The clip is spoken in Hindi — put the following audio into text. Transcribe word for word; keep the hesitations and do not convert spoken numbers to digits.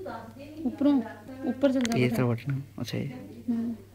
ऊपरों ऊपर चल ये जाता तरह है। बटन अच्छा ये हम्म।